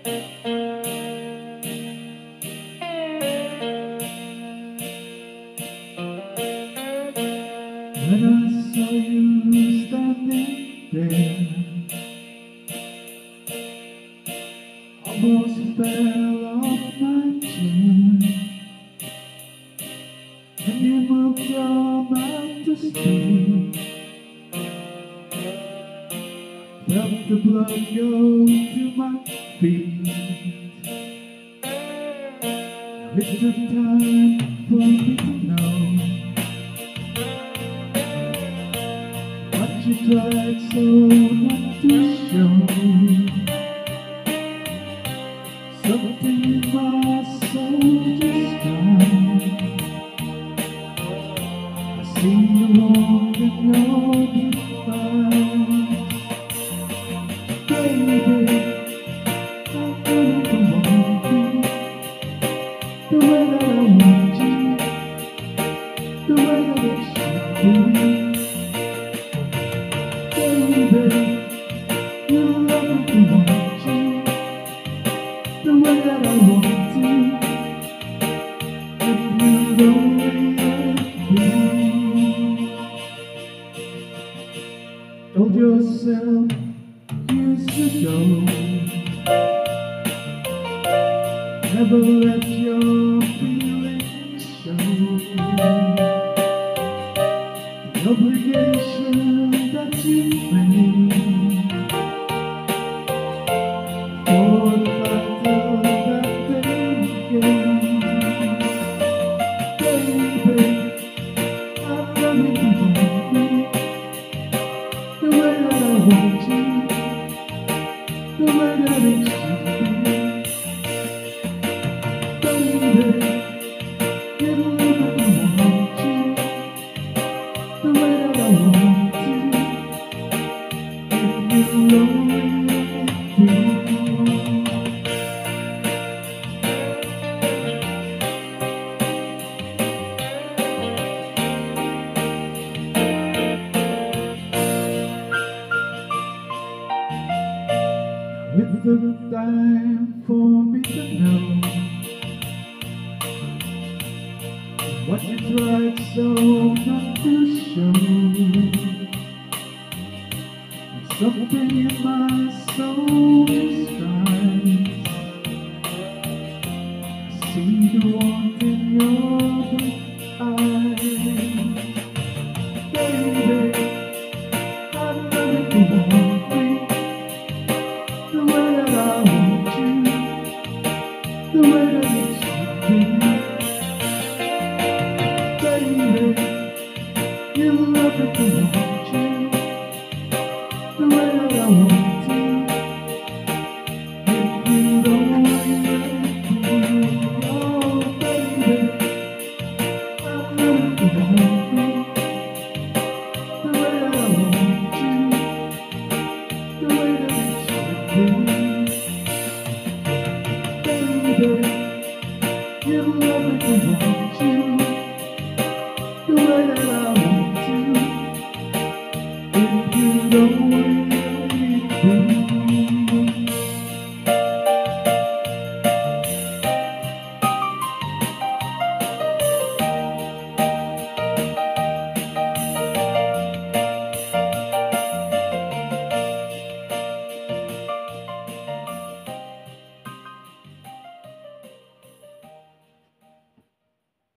When I saw you standing there, almost fell off my chair. And you moved your mouth to speak. Felt the blood go to my feet. Now it took time for me to know what you tried so not to show. Something in my soul just died. I see the wrong in your blue eyes. Baby, I really want you the way that I want you, the way that it should be. Baby, you love me, want you the way that I want to. If you don't let me, told yourself years ago, never let your feelings show. The obligation that you made for the battle that they gave. Baby, I love you, want me the way that I want you, the way that it should be. Baby, you love me, want you the way that I want to. If you only let me. With the time for me to know what you tried so not to show. Something in my soul just cries. I see the want in your blue eyes. Baby, I love you, want me the way that I want you, the way that it should be. Baby, you love me,